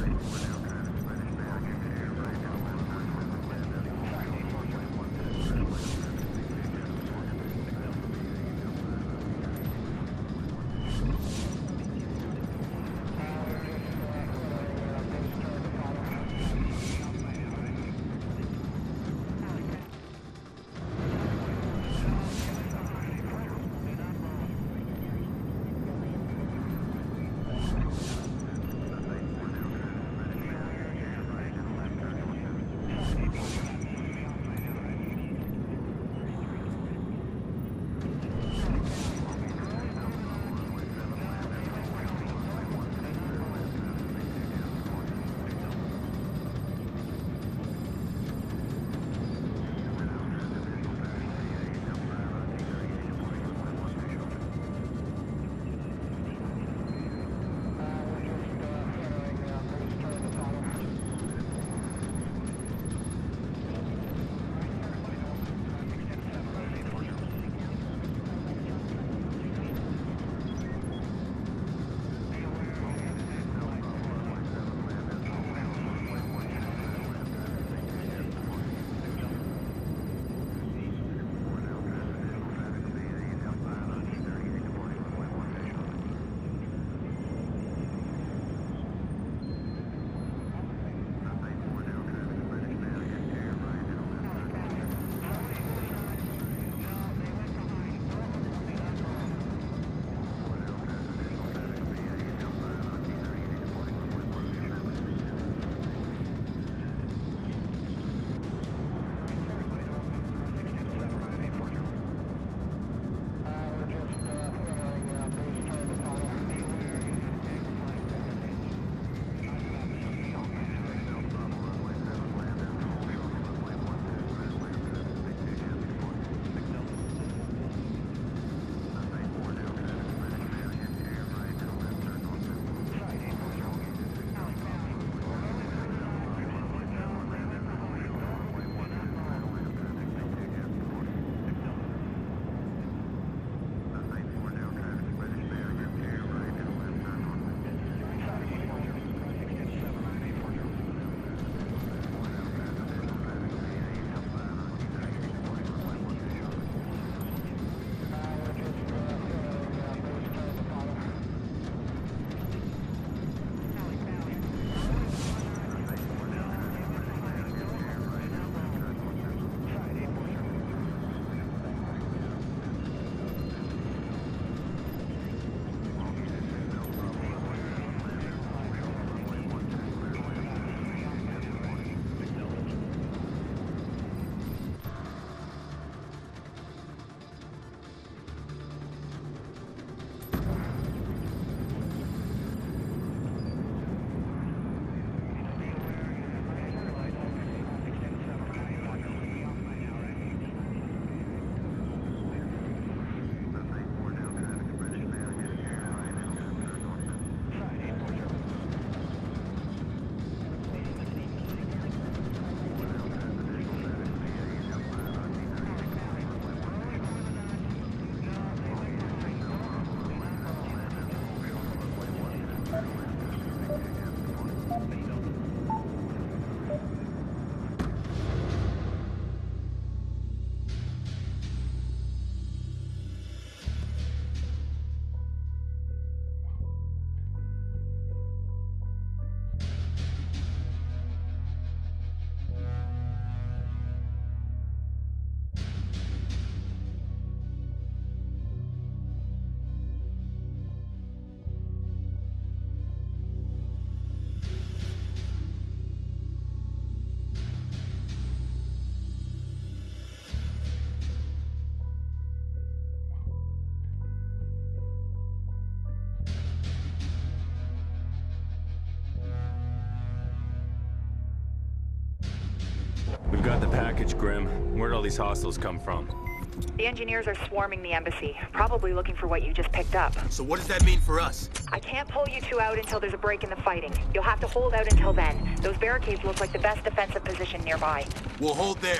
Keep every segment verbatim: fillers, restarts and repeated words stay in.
We've got the package, Grim. Where'd all these hostiles come from? The engineers are swarming the embassy, probably looking for what you just picked up. So what does that mean for us? I can't pull you two out until there's a break in the fighting. You'll have to hold out until then. Those barricades look like the best defensive position nearby. We'll hold there.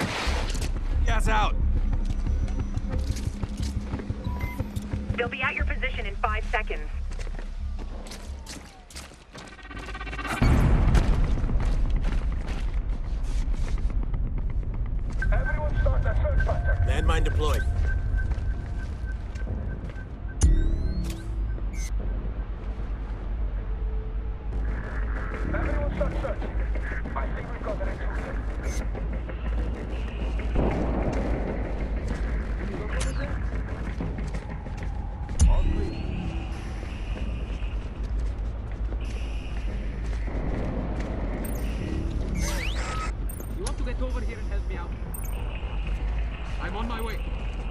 Gas out! They'll be at your position in five seconds. You want to get over here and help me out? I'm on my way.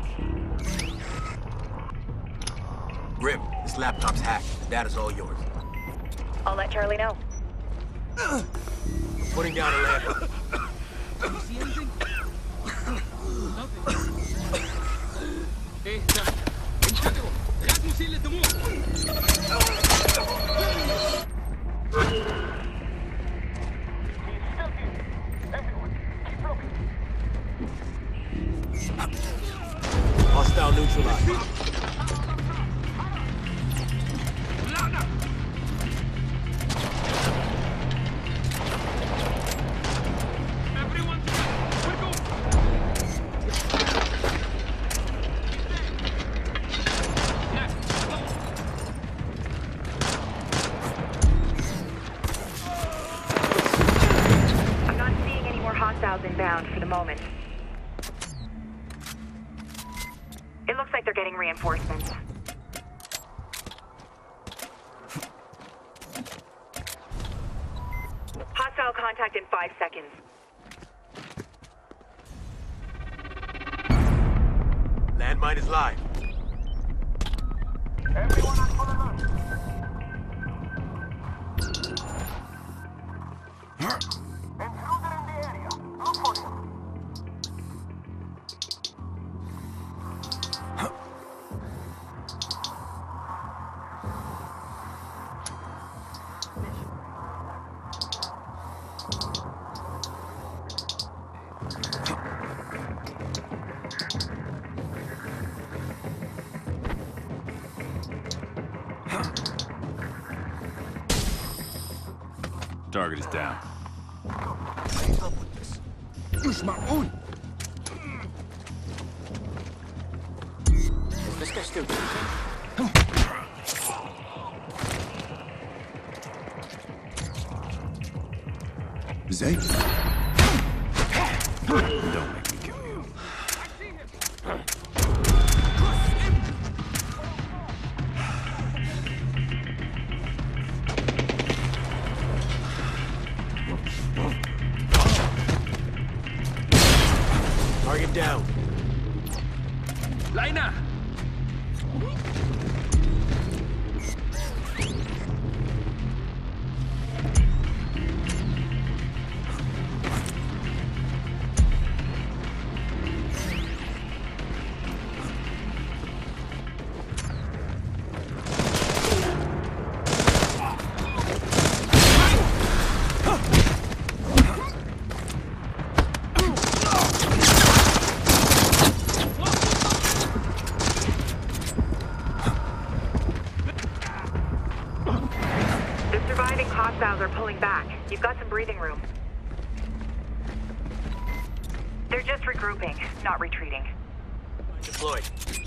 Grim, this laptop's hacked. The data's all yours. I'll let Charlie know. Putting down a lamp. Did you see anything? Nothing. Hey, Jack. انتبهوا. لا تسيل الدموع. Hostile neutralized. Everyone, we're going. I'm not seeing any more hostiles inbound for the moment. It looks like they're getting reinforcements. Hostile contact in five seconds. Landmine is live. Everyone on full alert. Intruder in the area. Look for him. Target is down. What's up with this? مش معقول. Is this guy still breathing? ازاي؟ Don't make me kill you. Target down. Lina! The surviving hostiles are pulling back. You've got some breathing room. They're just regrouping, not retreating. Deployed.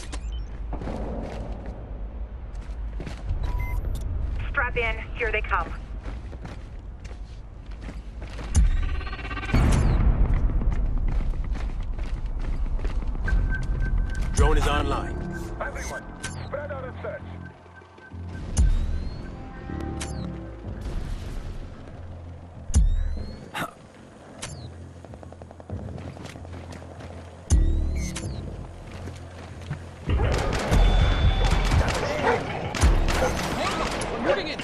Strap in, here they come. Drone is online. Everyone, spread out and search. We're moving in!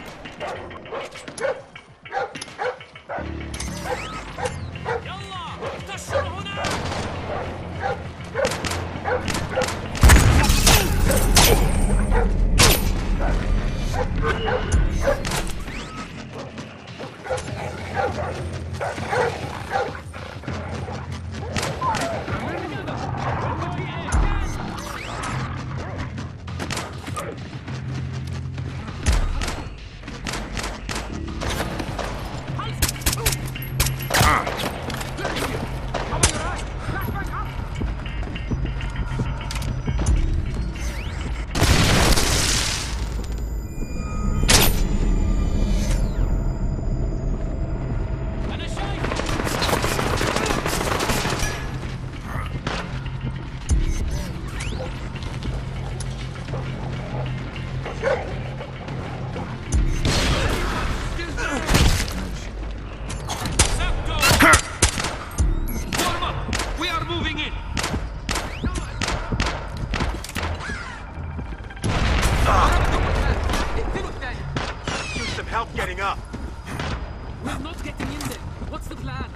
help getting up. We're not getting in there. What's the plan?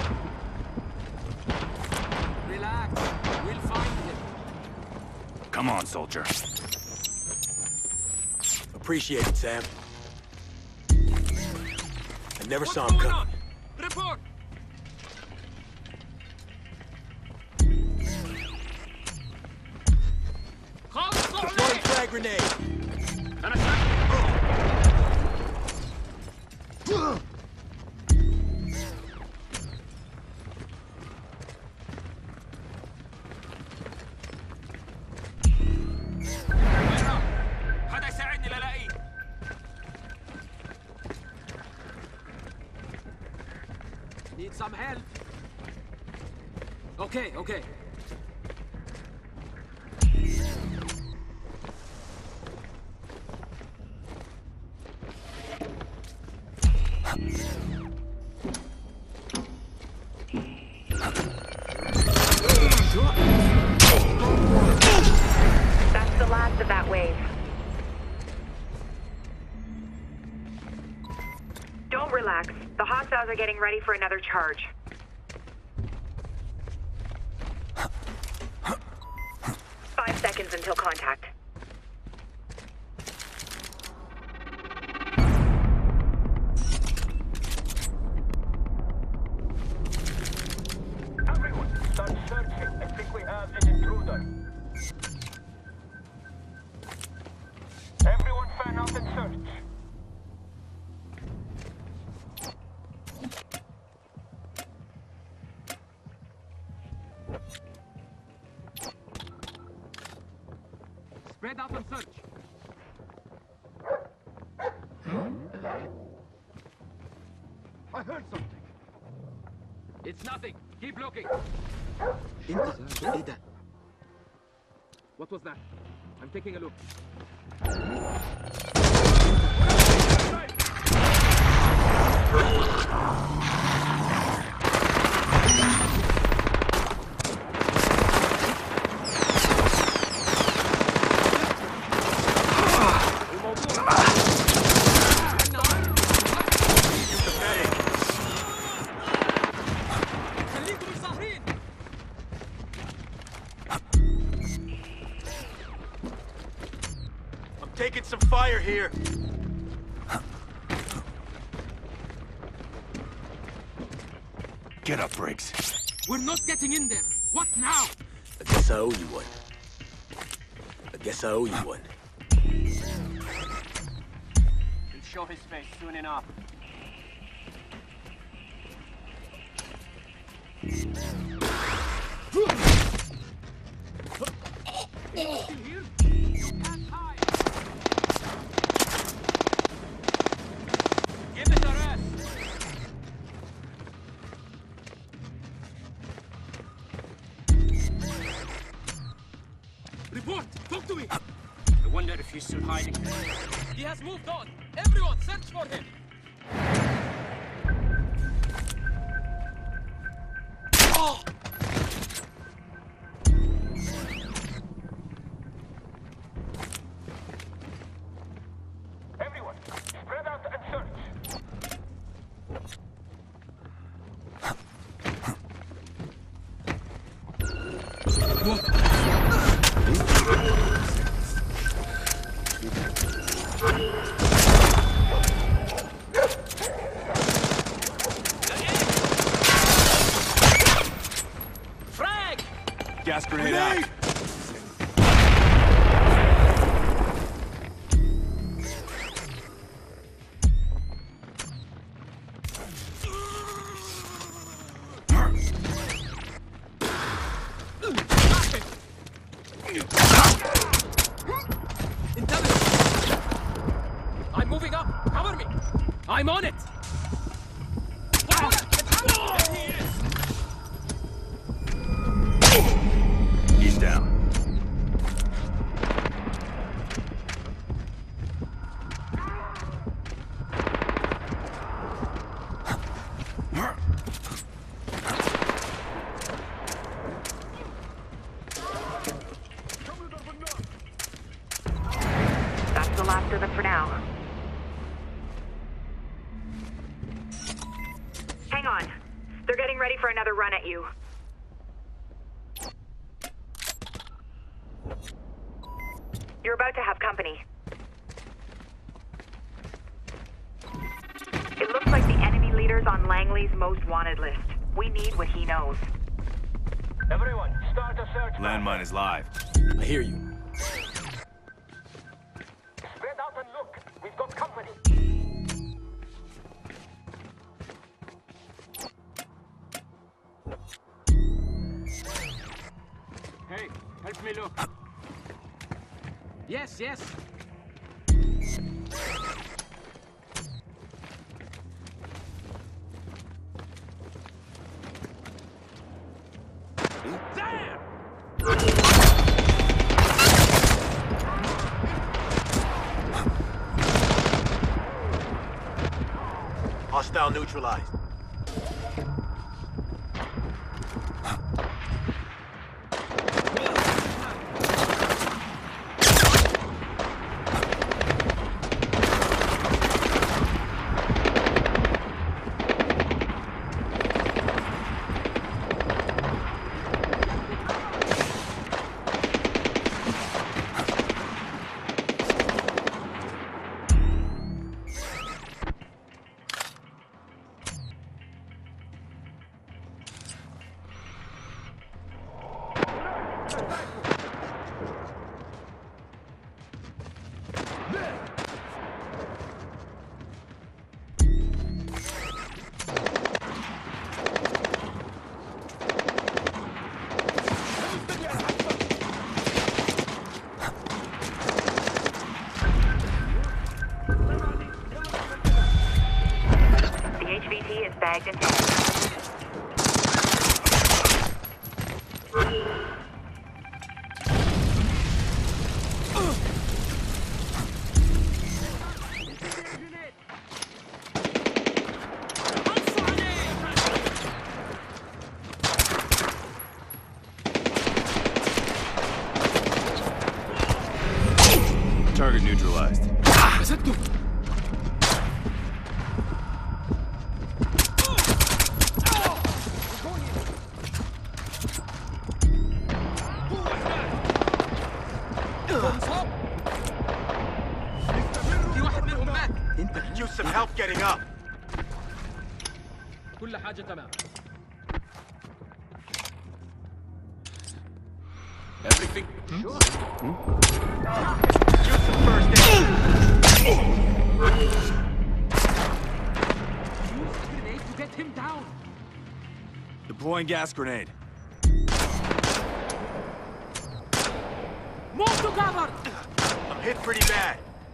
Relax. We'll find him. Come on, soldier. Appreciate it, Sam. I never What's saw him going coming. on? Report. Deploying frag grenade. حدا يساعدني للاقيه. Need some help. Okay, okay. That's the last of that wave. Don't relax. The hostiles are getting ready for another charge. Five seconds until contact. Everyone, start searching. I think we have an intruder. Everyone fan out and search. Spread out and search. I heard something. It's nothing. Keep looking. انت ايه ده؟ What was that? I'm taking a look. خليكم صاحيين. I'm taking some fire here. Get up, Briggs. We're not getting in there. What now? I guess I owe you one. I guess I owe you one. He'll show his face soon enough. Still here? You can't hide. Give it a rest. Report! Talk to me! I wonder if he's still hiding. He has moved on. Everyone, search for him. Oh! Everyone, spread out and search. Frag! Gas grenade out. Intelligence! I'm moving up. Cover me. I'm on it. There he is. He's down. That's the last of them for now. Hang on. They're getting ready for another run at you. You're about to have company. It looks like the enemy leader's on Langley's most wanted list. We need what he knows. Everyone, start a search. Landmine is live. I hear you. Spread out and look. We've got company. Hey, help me look. Yes, yes. Hostile neutralized. Bagged and tagged. Target neutralized. Use some help getting up. كل حاجة تمام. Everything. Sure. Hmm? Use some first aid. Use grenade to get him down. Deploying gas grenade. Move to cover. I'm hit pretty bad.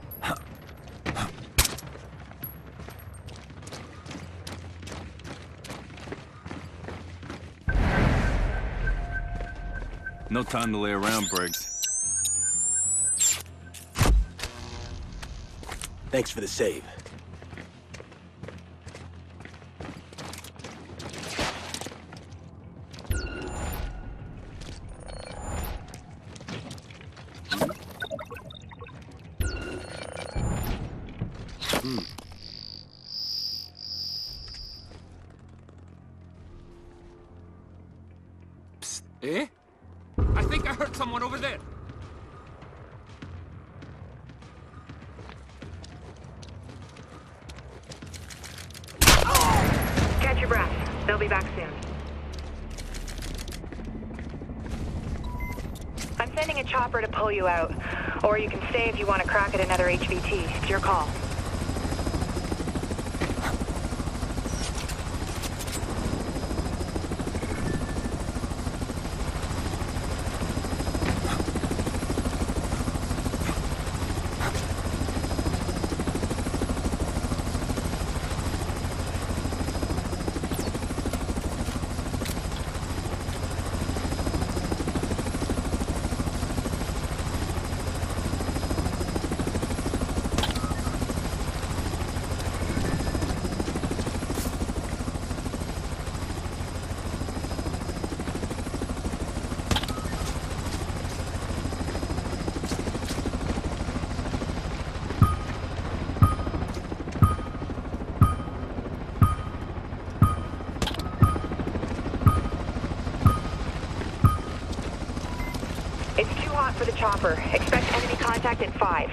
No time to lay around, Briggs. Thanks for the save. Hmm. Psst. Eh? I think I heard someone over there. Catch your breath. They'll be back soon. I'm sending a chopper to pull you out. Or you can stay if you want to crack at another H V T. It's your call. It's too hot for the chopper. Expect enemy contact in five.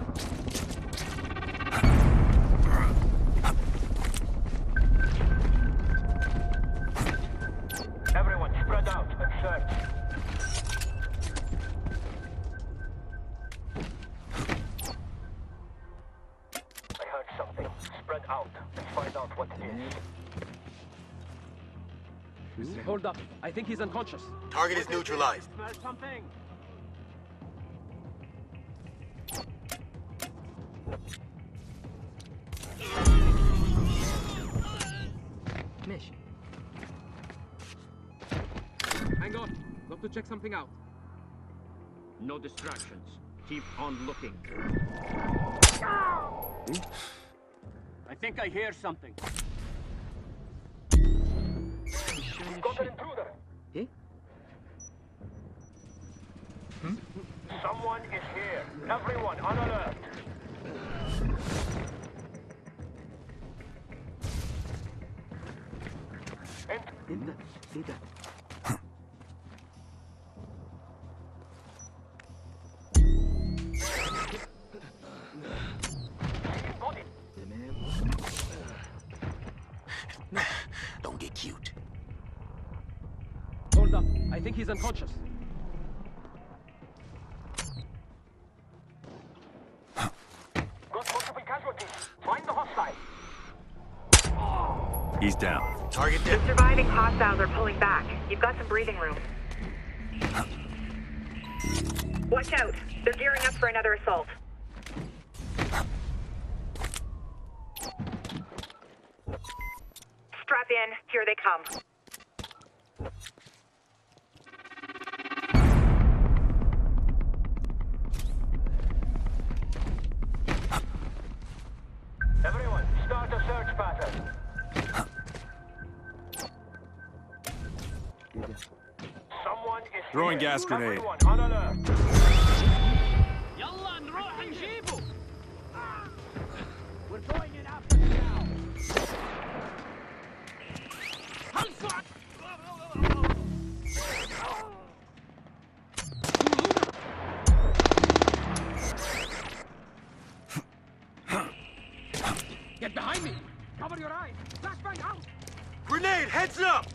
Everyone, spread out and search. I heard something. Spread out and find out what it is. Hold up. I think he's unconscious. Target is neutralized. Smell something. Mission. Hang on. Got to check something out. No distractions. Keep on looking. I think I hear something. We've got an intruder. Eh? Someone is here. Everyone on alert. Ent- Got it. Don't get cute. Hold up. I think he's unconscious. Got multiple casualties. Find the hostile. He's down. Target The dead. surviving hostiles are pulling back. You've got some breathing room. Watch out. They're gearing up for another assault. Strap in. Here they come. Everyone, start a search pattern. Someone is Throwing here. gas grenade. Everyone on alert. يلا نروح نجيبه. We're going in after now. Get behind me. Cover your eyes. Flashbang out. Grenade, heads up!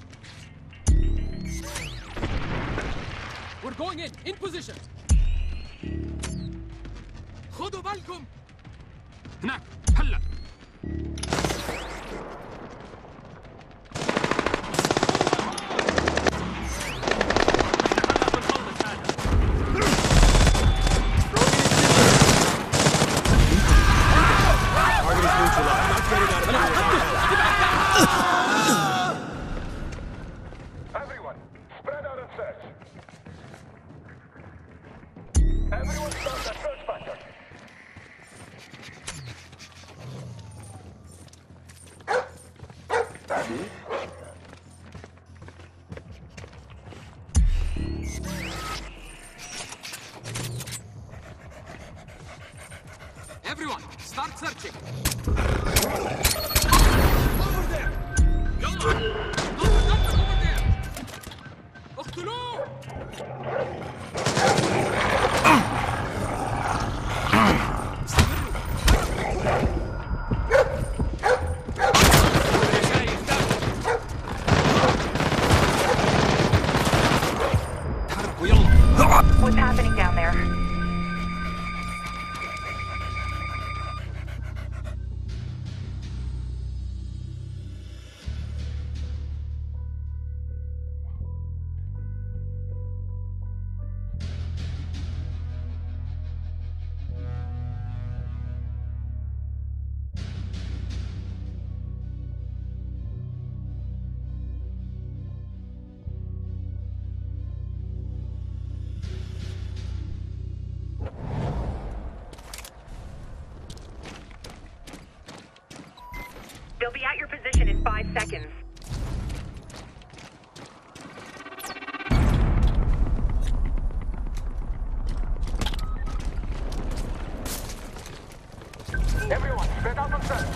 We're going in. In position. خدوا بالكم. هناك. هلا. Target is neutralized. Everyone, spread out and search. Everyone start a search pattern. Everyone, start searching. Over there. يلا. Over there. اقتلوه. What's happening down there? They'll be at your position in five seconds. Everyone, spread out and search.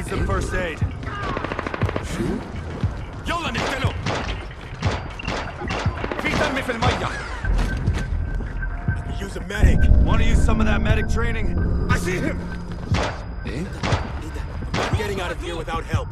some first aid. يلا نقتله. في دم في المية. Use a medic. Want to use some of that medic training? I see him. I'm not getting out of here without help.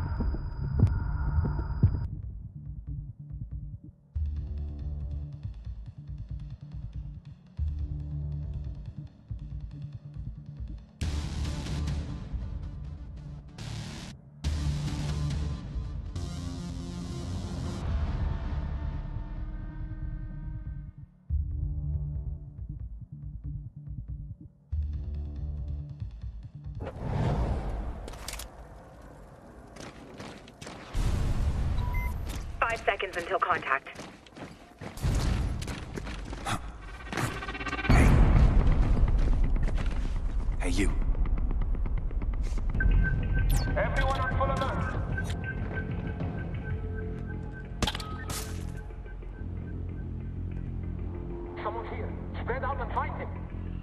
Five seconds until contact. Hey, you. Everyone on full alert. Someone's here. Spread out and find him.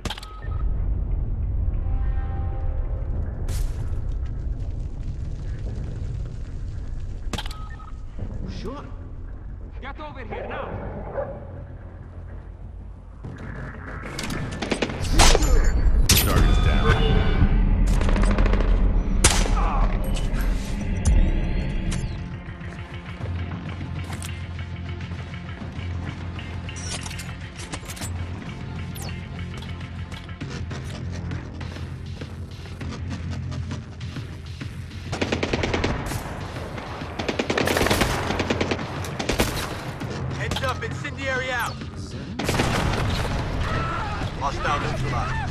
Sure. Get over here now. Target's down. Heads up, incendiary out. Hostile neutralized.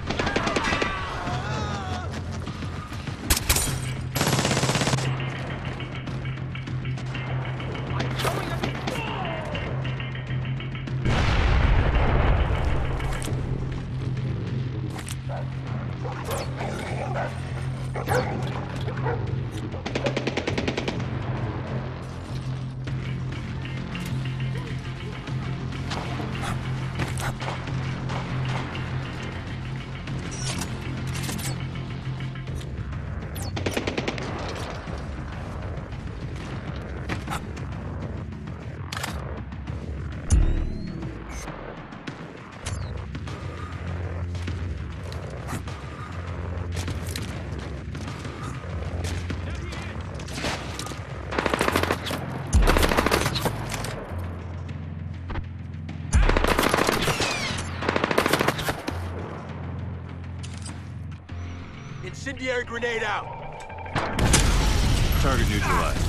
Incendiary grenade out. Target neutralized.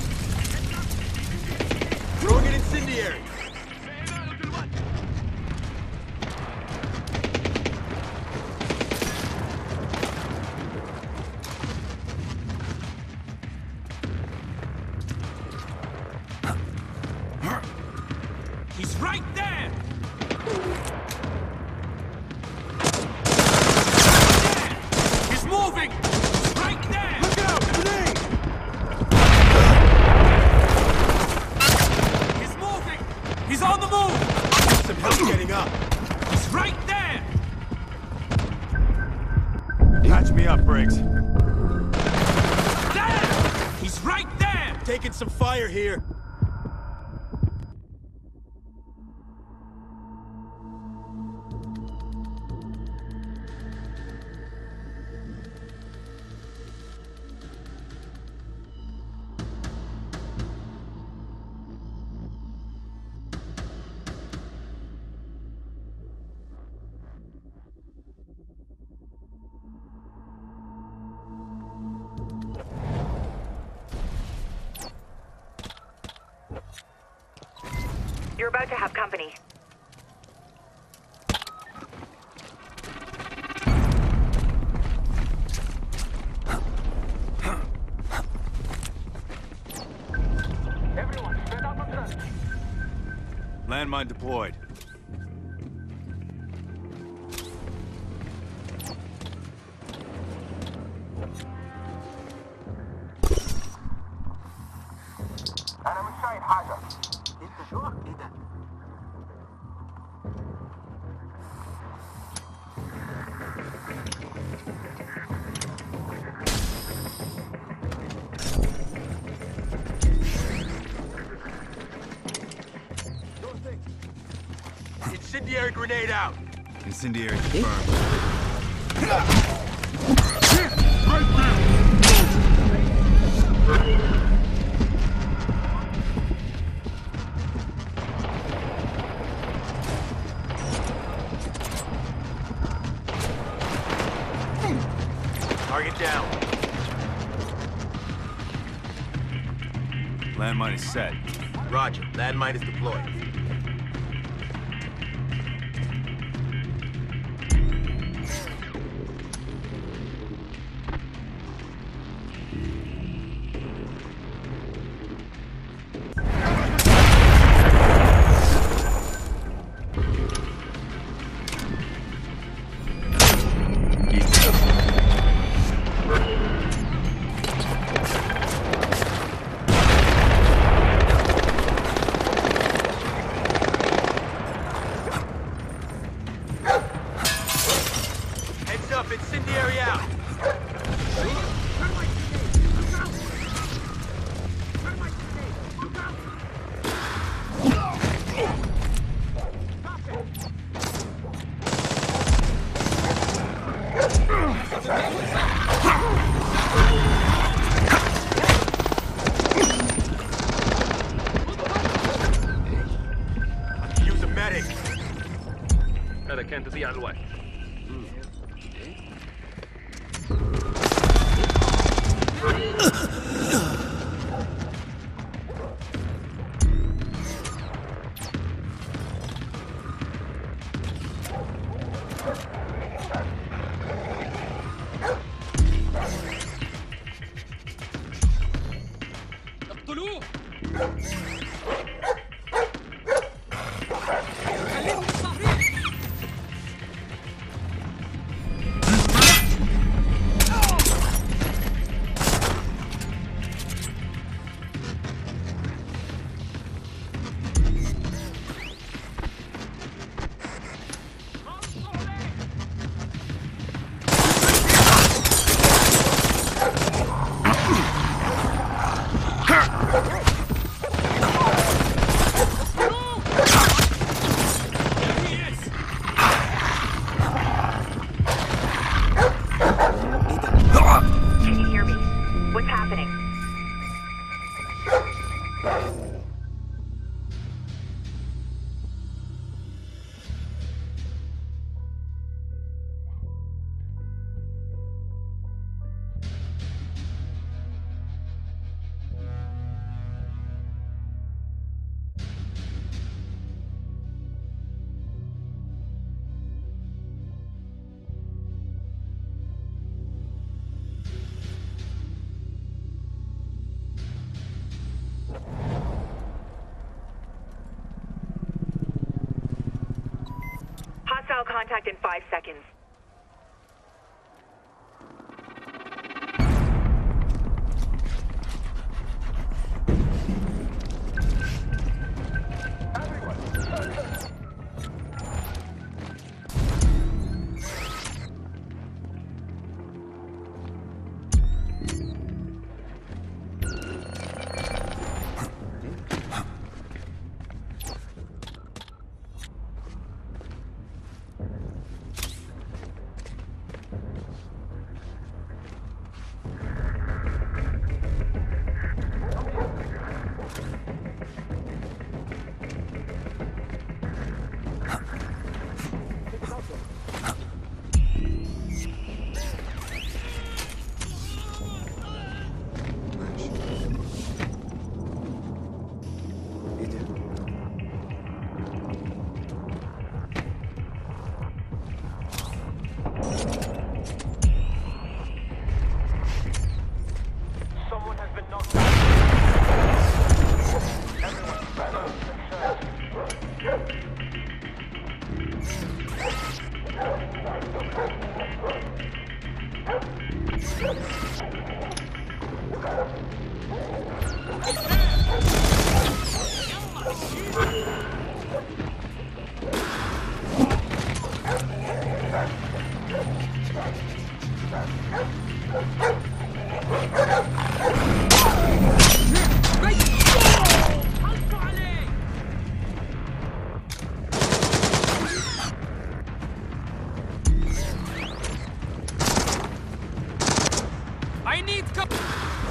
Throwing an incendiary. He's right there. He's moving. He's right there. Look out! Grenade! He's moving. He's on the move. Some help getting up. He's right there. Patch me up, Briggs. There. He's right there. Taking some fire here. You're about to have company. Everyone, spread out on trench. Landmine deployed. أنا مش شايف حاجة. انت شو؟ ايه ده؟ Incendiary grenade out. Incendiary confirmed. Target down. Landmine is set. Roger. Landmine is deployed. Incendiary out! Use a medic! هذا كان تضييع الوقت. اقتلوه! خليهم صاحبين! Can you hear me? What's happening? Hostile contact in five seconds. Someone has been knocked out. Everyone's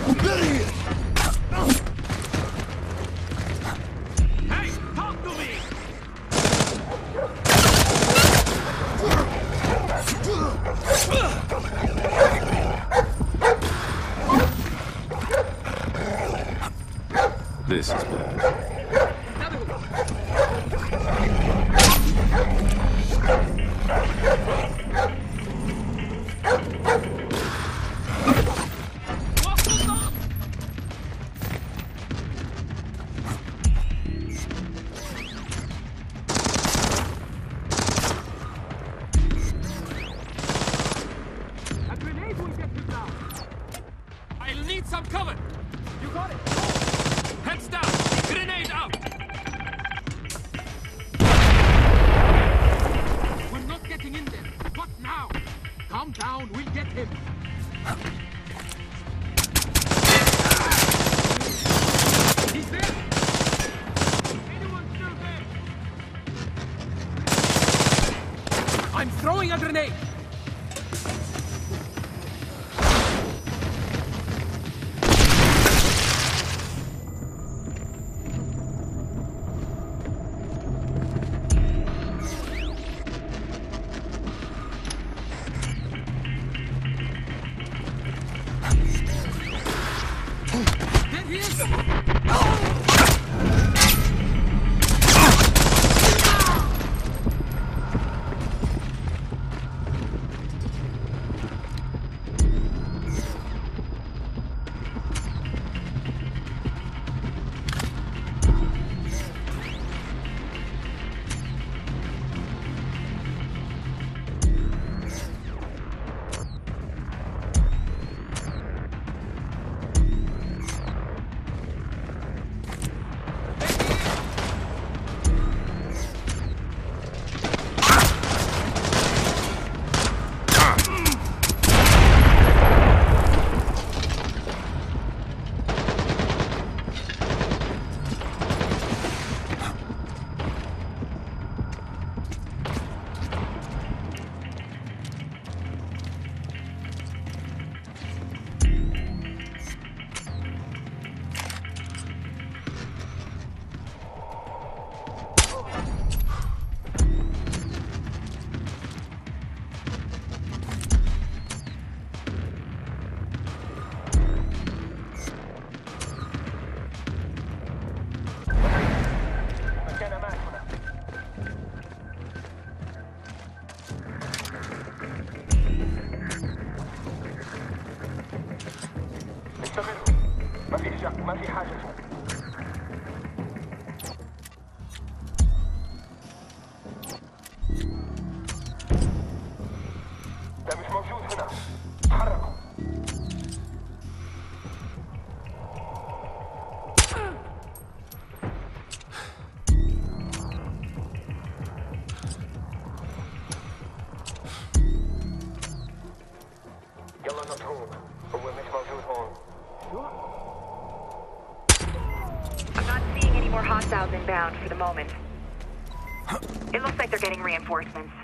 Hey, talk to me! This is bad. A grenade will get you down. I'll need some cover. You got it. Heads down. Grenade out. We're not getting in there. What now? Calm down. We'll get him. He's there. Anyone still there? I'm throwing a grenade. There he is! مكان معك هنا. استمروا. ما في شك، ما في حاجة فوق. ده مش موجود هنا. تحركوا. يلا نضرب. هو مش موجود هون. I'm not seeing any more hostiles inbound for the moment. It looks like they're getting reinforcements.